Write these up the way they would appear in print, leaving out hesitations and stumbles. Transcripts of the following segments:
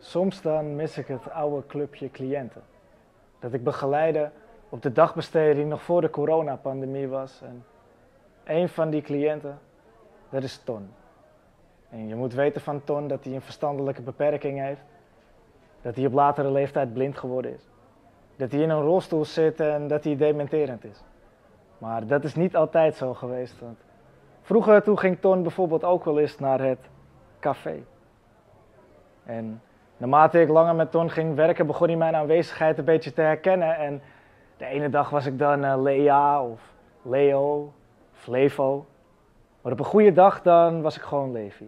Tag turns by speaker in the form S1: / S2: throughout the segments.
S1: Soms dan mis ik het oude clubje cliënten. Dat ik begeleide op de dagbesteding nog voor de coronapandemie was. En een van die cliënten, dat is Ton. En je moet weten van Ton dat hij een verstandelijke beperking heeft. Dat hij op latere leeftijd blind geworden is. Dat hij in een rolstoel zit en dat hij dementerend is. Maar dat is niet altijd zo geweest. Want vroeger toen ging Ton bijvoorbeeld ook wel eens naar het café. En naarmate ik langer met Ton ging werken, begon hij mijn aanwezigheid een beetje te herkennen. En de ene dag was ik dan Lea of Leo of Levo. Maar op een goede dag dan was ik gewoon Levi.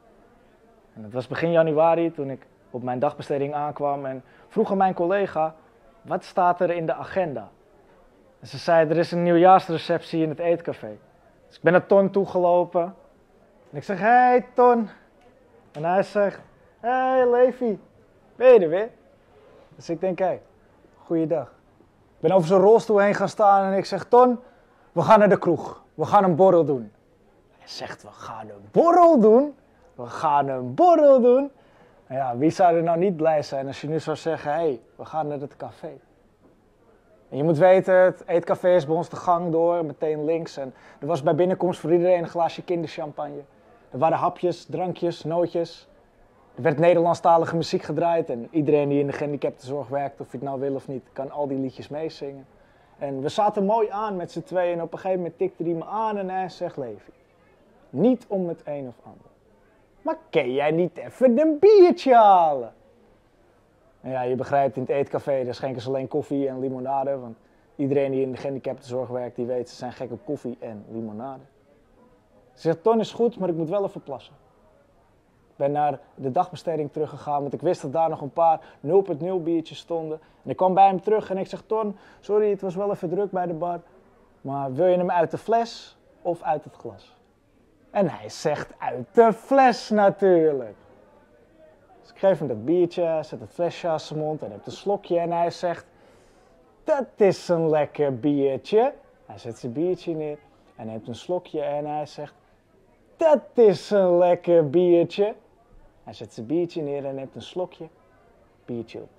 S1: En het was begin januari toen ik op mijn dagbesteding aankwam en vroeg aan mijn collega, wat staat er in de agenda? En ze zei, er is een nieuwjaarsreceptie in het eetcafé. Dus ik ben naar Ton toegelopen en ik zeg, hey Ton. En hij zegt, hey Levi, ben je er weer? Dus ik denk, hé, goeiedag. Ik ben over zijn rolstoel heen gaan staan en ik zeg, Ton, we gaan naar de kroeg. We gaan een borrel doen. Hij zegt, we gaan een borrel doen? We gaan een borrel doen? Nou ja, wie zou er nou niet blij zijn als je nu zou zeggen, hé, we gaan naar het café. En je moet weten, het eetcafé is bij ons de gang door, meteen links. En er was bij binnenkomst voor iedereen een glaasje kinderchampagne. Er waren hapjes, drankjes, nootjes. Er werd Nederlandstalige muziek gedraaid en iedereen die in de gehandicaptenzorg werkt, of je het nou wil of niet, kan al die liedjes meezingen. En we zaten mooi aan met z'n tweeën en op een gegeven moment tikte hij me aan en hij zegt, Levi, niet om het een of ander. Maar kan jij niet even een biertje halen? En ja, je begrijpt, in het eetcafé daar schenken ze alleen koffie en limonade, want iedereen die in de gehandicaptenzorg werkt, die weet, ze zijn gek op koffie en limonade. Ze zegt, Ton is goed, maar ik moet wel even plassen. Ik ben naar de dagbesteding teruggegaan, want ik wist dat daar nog een paar 0.0 biertjes stonden. En ik kwam bij hem terug en ik zeg, Ton, sorry, het was wel even druk bij de bar, maar wil je hem uit de fles of uit het glas? En hij zegt, uit de fles natuurlijk. Dus ik geef hem dat biertje, zet het flesje aan zijn mond en neemt een slokje en hij zegt, dat is een lekker biertje. Hij zet zijn biertje neer en neemt een slokje en hij zegt, dat is een lekker biertje. Hij zet zijn biertje neer en neemt een slokje, biertje op.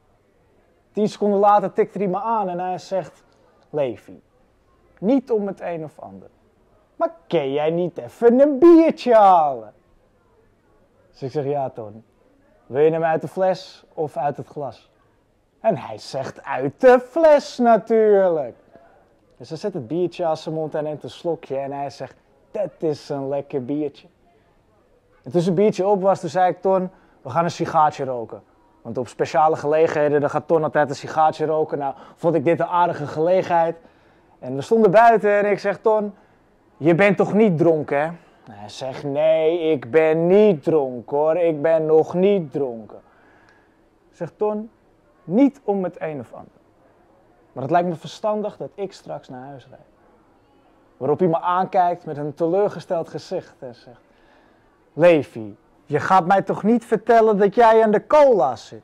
S1: 10 seconden later tikte hij me aan en hij zegt, Levi, niet om het een of ander. Maar kan jij niet even een biertje halen? Dus ik zeg, ja Ton, wil je hem uit de fles of uit het glas? En hij zegt, uit de fles natuurlijk. Dus hij zet het biertje aan zijn mond en neemt een slokje en hij zegt, dat is een lekker biertje. En toen zijn biertje op was, toen zei ik, Ton, we gaan een sigaartje roken. Want op speciale gelegenheden, dan gaat Ton altijd een sigaartje roken. Nou, vond ik dit een aardige gelegenheid. En we stonden buiten en ik zeg, Ton, je bent toch niet dronken, hè? En hij zegt, nee, ik ben niet dronken hoor, ik ben nog niet dronken. Ik zeg, Ton, niet om het een of ander. Maar het lijkt me verstandig dat ik straks naar huis rijd. Waarop hij me aankijkt met een teleurgesteld gezicht en zegt, Levi, je gaat mij toch niet vertellen dat jij aan de cola zit?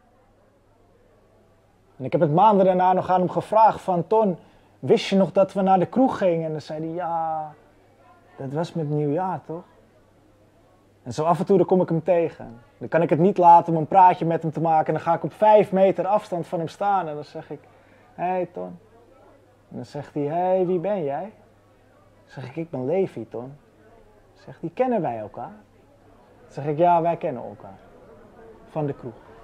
S1: En ik heb het maanden daarna nog aan hem gevraagd van, Ton, wist je nog dat we naar de kroeg gingen? En dan zei hij, ja, dat was met nieuwjaar toch? En zo af en toe dan kom ik hem tegen. Dan kan ik het niet laten om een praatje met hem te maken. En dan ga ik op 5 meter afstand van hem staan en dan zeg ik, hey Ton. En dan zegt hij, hey, wie ben jij? Dan zeg ik ben Levi, Ton. Dan zegt hij, kennen wij elkaar? Dan zeg ik, ja, wij kennen elkaar. Van de kroeg.